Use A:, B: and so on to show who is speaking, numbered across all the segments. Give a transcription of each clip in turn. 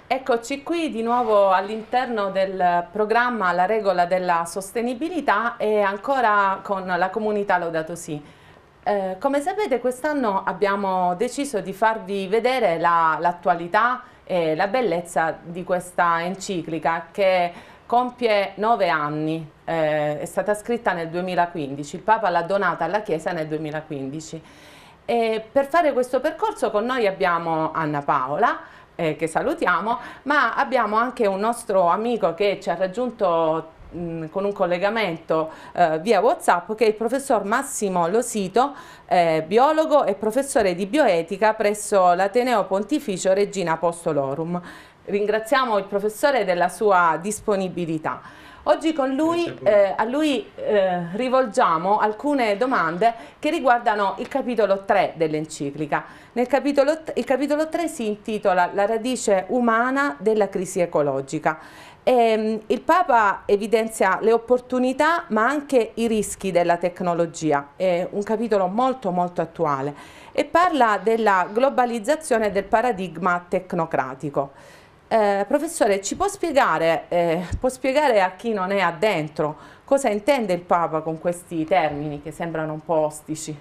A: Eccoci qui di nuovo all'interno del programma La regola della sostenibilità e ancora con la comunità Laudato Si. Come sapete, quest'anno abbiamo deciso di farvi vedere l'attualità e la bellezza di questa enciclica che compie 9 anni. È stata scritta nel 2015, il Papa l'ha donata alla Chiesa nel 2015. E per fare questo percorso con noi abbiamo Anna Paola, che salutiamo, ma abbiamo anche un nostro amico che ci ha raggiunto con un collegamento via WhatsApp, che è il professor Massimo Losito, biologo e professore di bioetica presso l'Ateneo Pontificio Regina Apostolorum. Ringraziamo il professore della sua disponibilità. Oggi con lui, a lui rivolgiamo alcune domande che riguardano il capitolo 3 dell'enciclica. Il capitolo 3 si intitola La radice umana della crisi ecologica. Il Papa evidenzia le opportunità ma anche i rischi della tecnologia, è un capitolo molto molto attuale e parla della globalizzazione del paradigma tecnocratico. Professore, ci può spiegare a chi non è addentro cosa intende il Papa con questi termini che sembrano un po' ostici?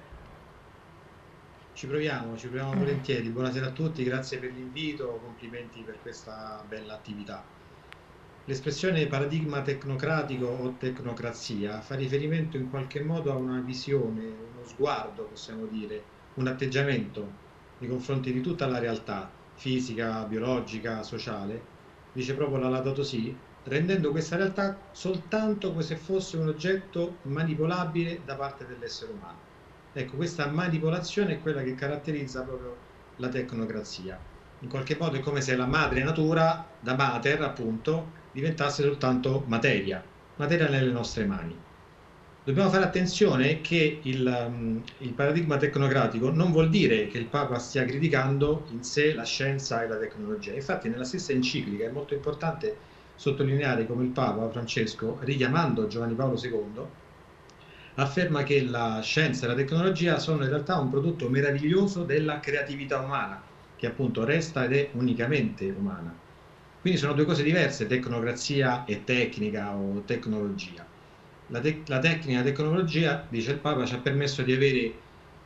B: Ci proviamo volentieri. Buonasera a tutti, grazie per l'invito, complimenti per questa bella attività. L'espressione paradigma tecnocratico o tecnocrazia fa riferimento in qualche modo a una visione, uno sguardo, possiamo dire, un atteggiamento nei confronti di tutta la realtà fisica, biologica, sociale, dice proprio la Laudato Si, rendendo questa realtà soltanto come se fosse un oggetto manipolabile da parte dell'essere umano. Ecco, questa manipolazione è quella che caratterizza proprio la tecnocrazia. In qualche modo è come se la madre natura, da mater appunto, diventasse soltanto materia, materia nelle nostre mani. Dobbiamo fare attenzione che il paradigma tecnocratico non vuol dire che il Papa stia criticando in sé la scienza e la tecnologia. Infatti, nella stessa enciclica è molto importante sottolineare come il Papa Francesco, richiamando Giovanni Paolo II, afferma che la scienza e la tecnologia sono in realtà un prodotto meraviglioso della creatività umana, che appunto resta ed è unicamente umana. Quindi sono due cose diverse, tecnocrazia e tecnica o tecnologia. La tecnica e la tecnologia, dice il Papa, ci ha permesso di avere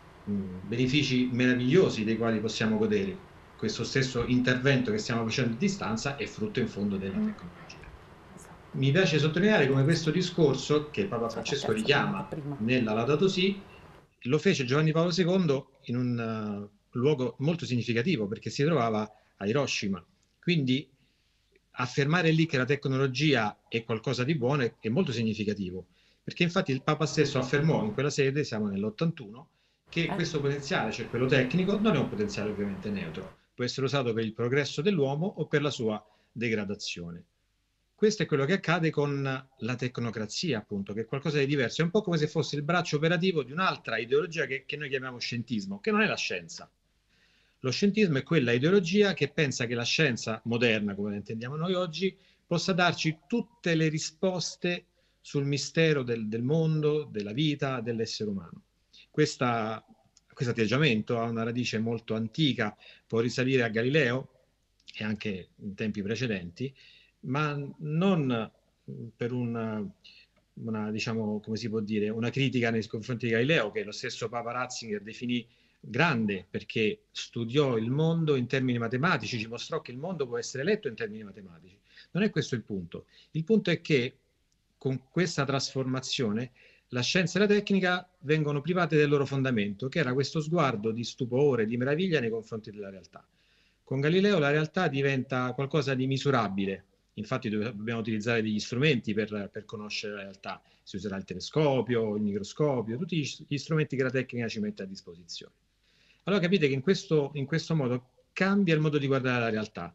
B: benefici meravigliosi dei quali possiamo godere. Questo stesso intervento che stiamo facendo a distanza è frutto in fondo della tecnologia. Mi piace sottolineare come questo discorso, che Papa
A: C'è la
B: Francesco
A: terza domanda
B: richiama
A: prima.
B: nella Laudato Si, lo fece Giovanni Paolo II in un luogo molto significativo perché si trovava a Hiroshima. Quindi affermare lì che la tecnologia è qualcosa di buono è molto significativo, perché infatti il Papa stesso affermò in quella sede, siamo nell'81, che
A: Eh?
B: questo potenziale, cioè quello tecnico, non è un potenziale ovviamente neutro, può essere usato per il progresso dell'uomo o per la sua degradazione. Questo è quello che accade con la tecnocrazia, appunto, che è qualcosa di diverso. È un po' come se fosse il braccio operativo di un'altra ideologia che noi chiamiamo scientismo, che non è la scienza. Lo scientismo è quella ideologia che pensa che la scienza moderna, come la intendiamo noi oggi, possa darci tutte le risposte sul mistero del mondo, della vita, dell'essere umano. Questa, questo atteggiamento ha una radice molto antica, può risalire a Galileo e anche in tempi precedenti, ma non per diciamo, come si può dire, una critica nei confronti di Galileo, che lo stesso Papa Ratzinger definì grande perché studiò il mondo in termini matematici, ci mostrò che il mondo può essere letto in termini matematici. Non è questo il punto. Il punto è che con questa trasformazione la scienza e la tecnica vengono private del loro fondamento, che era questo sguardo di stupore, di meraviglia nei confronti della realtà. Con Galileo la realtà diventa qualcosa di misurabile, infatti dobbiamo utilizzare degli strumenti per conoscere la realtà, si userà il telescopio, il microscopio, tutti gli strumenti che la tecnica ci mette a disposizione. Allora capite che in questo modo cambia il modo di guardare la realtà.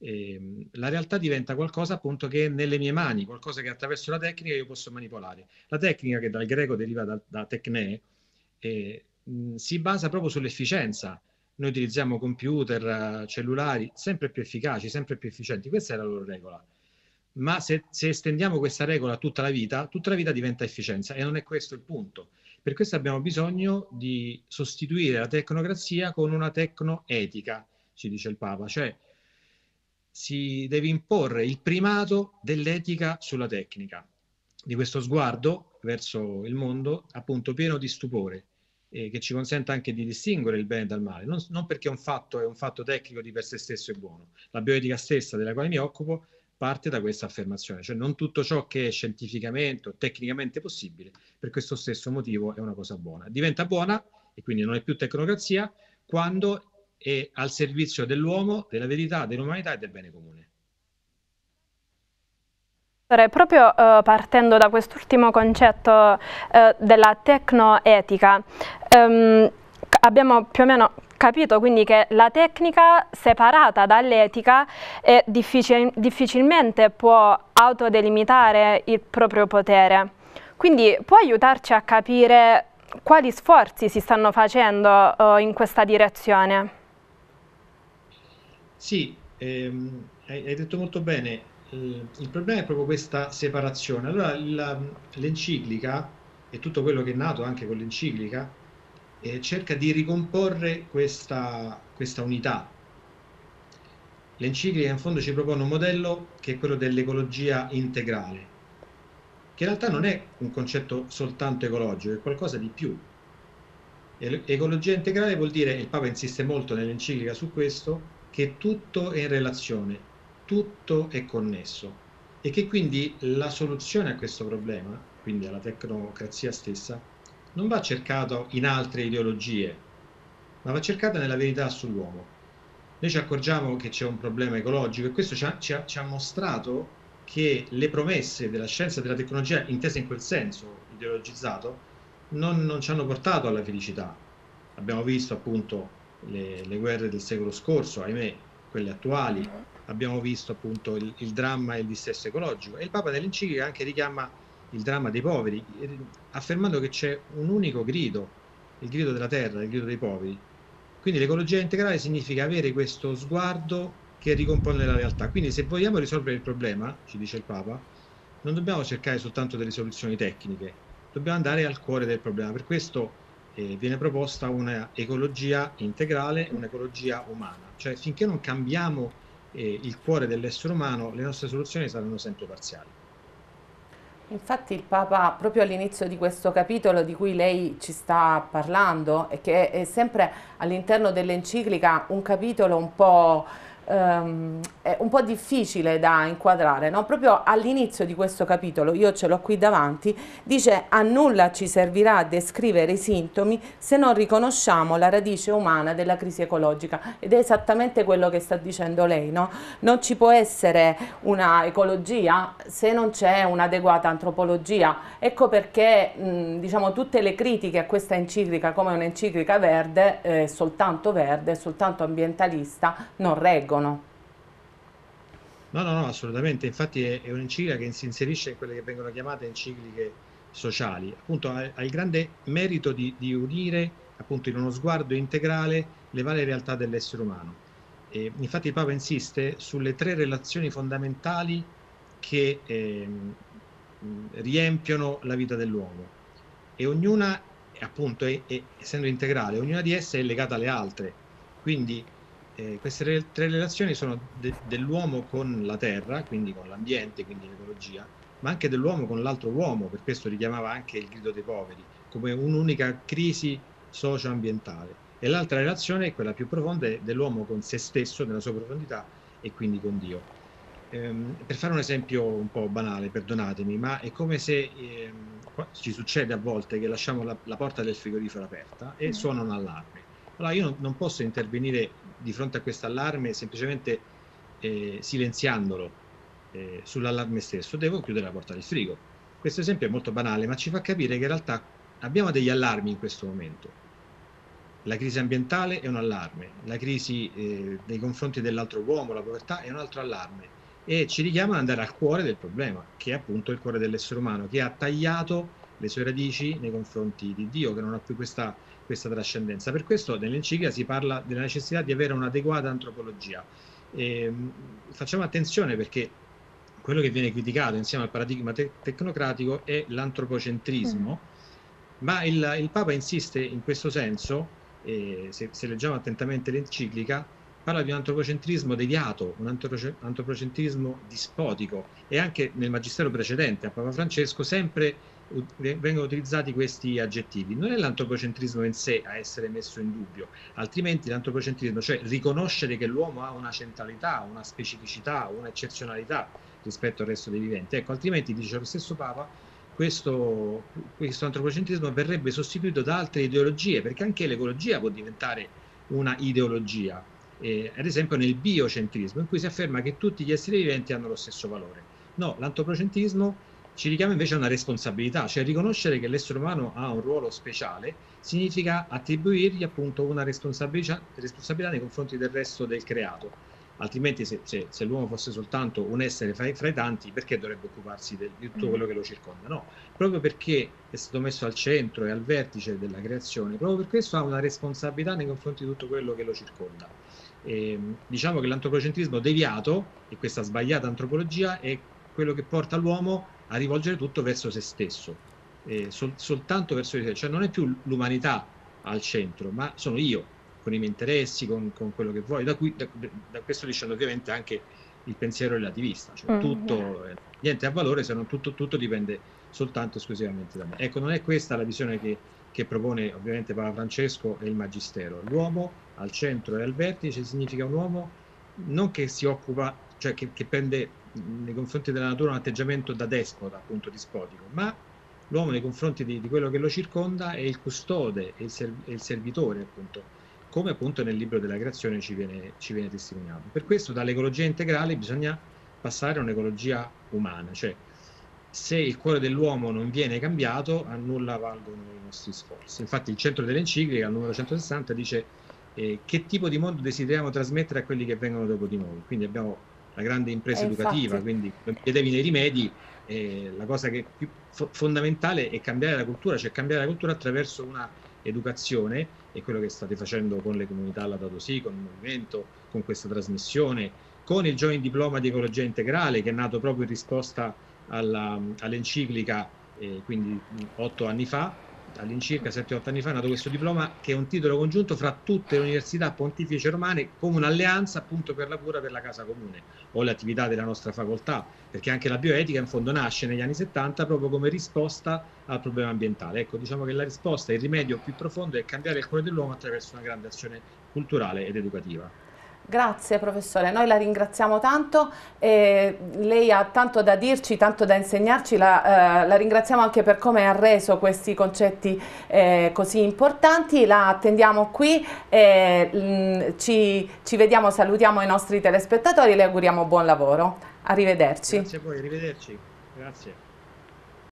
B: La realtà diventa qualcosa appunto che è nelle mie mani, qualcosa che attraverso la tecnica io posso manipolare. La tecnica, che dal greco deriva da tecne, si basa proprio sull'efficienza. Noi utilizziamo computer, cellulari sempre più efficaci, sempre più efficienti. Questa è la loro regola. Ma se estendiamo questa regola a tutta la vita diventa efficienza e non è questo il punto. Per questo abbiamo bisogno di sostituire la tecnocrazia con una tecnoetica, ci dice il Papa, cioè si deve imporre il primato dell'etica sulla tecnica, di questo sguardo verso il mondo appunto pieno di stupore, che ci consente anche di distinguere il bene dal male, non perché un fatto è un fatto tecnico di per sé stesso è buono. La bioetica stessa della quale mi occupo parte da questa affermazione, cioè non tutto ciò che è scientificamente o tecnicamente possibile, per questo stesso motivo è una cosa buona. Diventa buona, e quindi non è più tecnocrazia, quando è al servizio dell'uomo, della verità, dell'umanità e del bene comune.
C: Proprio partendo da quest'ultimo concetto della tecnoetica, abbiamo più o meno capito quindi che la tecnica separata dall'etica difficilmente può autodelimitare il proprio potere. Quindi può aiutarci a capire quali sforzi si stanno facendo in questa direzione?
B: Sì, hai detto molto bene. Il problema è proprio questa separazione. Allora, l'enciclica e tutto quello che è nato anche con l'enciclica cerca di ricomporre questa unità. L'enciclica in fondo ci propone un modello che è quello dell'ecologia integrale, che in realtà non è un concetto soltanto ecologico, è qualcosa di più. Ecologia integrale vuol dire, e il Papa insiste molto nell'enciclica su questo, che tutto è in relazione, tutto è connesso e che quindi la soluzione a questo problema, quindi alla tecnocrazia stessa, non va cercata in altre ideologie, ma va cercata nella verità sull'uomo. Noi ci accorgiamo che c'è un problema ecologico e questo ci ha mostrato che le promesse della scienza e della tecnologia, intese in quel senso ideologizzato, non ci hanno portato alla felicità. Abbiamo visto appunto le guerre del secolo scorso, ahimè, quelle attuali, abbiamo visto appunto il dramma e il dissesto ecologico, e il Papa nell'enciclica anche richiama il dramma dei poveri, affermando che c'è un unico grido, il grido della terra, il grido dei poveri. Quindi l'ecologia integrale significa avere questo sguardo che ricompone la realtà. Quindi se vogliamo risolvere il problema, ci dice il Papa, non dobbiamo cercare soltanto delle soluzioni tecniche, dobbiamo andare al cuore del problema. Per questo viene proposta una ecologia integrale, un'ecologia umana. Cioè finché non cambiamo il cuore dell'essere umano, le nostre soluzioni saranno sempre parziali.
A: Infatti il Papa, proprio all'inizio di questo capitolo di cui lei ci sta parlando, e che è sempre all'interno dell'enciclica un capitolo è un po' difficile da inquadrare, no? Proprio all'inizio di questo capitolo, io ce l'ho qui davanti, dice: a nulla ci servirà a descrivere i sintomi se non riconosciamo la radice umana della crisi ecologica, ed è esattamente quello che sta dicendo lei, no? Non ci può essere una ecologia se non c'è un'adeguata antropologia. Ecco perché diciamo tutte le critiche a questa enciclica come un'enciclica verde, soltanto ambientalista, non reggono.
B: No, assolutamente. Infatti è un'enciclica che si inserisce in quelle che vengono chiamate encicliche sociali. Appunto ha il grande merito di unire appunto in uno sguardo integrale le varie realtà dell'essere umano. E infatti il Papa insiste sulle 3 relazioni fondamentali che riempiono la vita dell'uomo, e ognuna appunto essendo integrale, ognuna di esse è legata alle altre. Quindi queste 3 relazioni sono dell'uomo con la terra, quindi con l'ambiente, quindi l'ecologia, ma anche dell'uomo con l'altro uomo. Per questo richiamava anche il grido dei poveri come un'unica crisi socio-ambientale. E l'altra relazione è quella più profonda dell'uomo con se stesso, nella sua profondità, e quindi con Dio. Per fare un esempio un po' banale, perdonatemi, ma è come se ci succede a volte che lasciamo la porta del frigorifero aperta e suona un allarme. Allora io non posso intervenire di fronte a questo allarme semplicemente silenziandolo sull'allarme stesso, devo chiudere la porta del frigo. Questo esempio è molto banale, ma ci fa capire che in realtà abbiamo degli allarmi in questo momento. La crisi ambientale è un allarme, la crisi nei confronti dell'altro uomo, la povertà, è un altro allarme, e ci richiama ad andare al cuore del problema, che è appunto il cuore dell'essere umano, che ha tagliato le sue radici nei confronti di Dio, che non ha più questa trascendenza. Per questo nell'enciclica si parla della necessità di avere un'adeguata antropologia. Facciamo attenzione, perché quello che viene criticato insieme al paradigma tecnocratico è l'antropocentrismo, ma il Papa insiste in questo senso, se leggiamo attentamente l'enciclica, parla di un antropocentrismo deviato, un antropocentrismo dispotico, e anche nel magistero precedente a Papa Francesco sempre vengono utilizzati questi aggettivi. Non è l'antropocentrismo in sé a essere messo in dubbio, altrimenti l'antropocentrismo, cioè riconoscere che l'uomo ha una centralità, una specificità, un'eccezionalità rispetto al resto dei viventi, ecco, altrimenti, dice lo stesso Papa, questo antropocentrismo verrebbe sostituito da altre ideologie, perché anche l'ecologia può diventare una ideologia, ad esempio nel biocentrismo, in cui si afferma che tutti gli esseri viventi hanno lo stesso valore. No, l'antropocentrismo ci richiama invece a una responsabilità, cioè riconoscere che l'essere umano ha un ruolo speciale significa attribuirgli appunto una responsabilità nei confronti del resto del creato. Altrimenti se l'uomo fosse soltanto un essere fra i tanti, perché dovrebbe occuparsi di tutto quello che lo circonda? No, proprio perché è stato messo al centro e al vertice della creazione, proprio per questo ha una responsabilità nei confronti di tutto quello che lo circonda. Diciamo che l'antropocentrismo deviato e questa sbagliata antropologia è quello che porta l'uomo a rivolgere tutto verso se stesso, soltanto verso di sé, cioè non è più l'umanità al centro, ma sono io, con i miei interessi, con quello che vuoi, da questo discende ovviamente anche il pensiero relativista, cioè tutto, niente ha valore se non tutto dipende soltanto e esclusivamente da me. Ecco, non è questa la visione che propone ovviamente Papa Francesco e il Magistero. L'uomo al centro e al vertice significa un uomo non che si occupa, cioè che prende nei confronti della natura un atteggiamento da despota, appunto dispotico, ma l'uomo nei confronti di quello che lo circonda è il custode, è il servitore, appunto, come appunto nel libro della creazione ci viene testimoniato. Per questo dall'ecologia integrale bisogna passare a un'ecologia umana, cioè se il cuore dell'uomo non viene cambiato, a nulla valgono i nostri sforzi. Infatti il centro dell'enciclica, al numero 160, dice che tipo di mondo desideriamo trasmettere a quelli che vengono dopo di noi. Quindi abbiamo la grande impresa educativa, quindi non chiedevi nei rimedi, la cosa che è più fondamentale è cambiare la cultura, cioè cambiare la cultura attraverso una educazione, e quello che state facendo con le comunità Laudato Si, con il movimento, con questa trasmissione, con il Joint Diploma di Ecologia Integrale, che è nato proprio in risposta all'enciclica, quindi 8 anni fa, all'incirca 7-8 anni fa è nato questo diploma, che è un titolo congiunto fra tutte le università pontificie romane, come un'alleanza appunto per la cura per la casa comune, o le attività della nostra facoltà, perché anche la bioetica in fondo nasce negli anni 70 proprio come risposta al problema ambientale. Ecco, diciamo che la risposta, il rimedio più profondo è cambiare il cuore dell'uomo attraverso una grande azione culturale ed educativa.
A: Grazie professore, noi la ringraziamo tanto, lei ha tanto da dirci, tanto da insegnarci, la ringraziamo anche per come ha reso questi concetti così importanti, la attendiamo qui, ci vediamo, salutiamo i nostri telespettatori e le auguriamo buon lavoro. Arrivederci.
B: Grazie a voi, arrivederci. Grazie.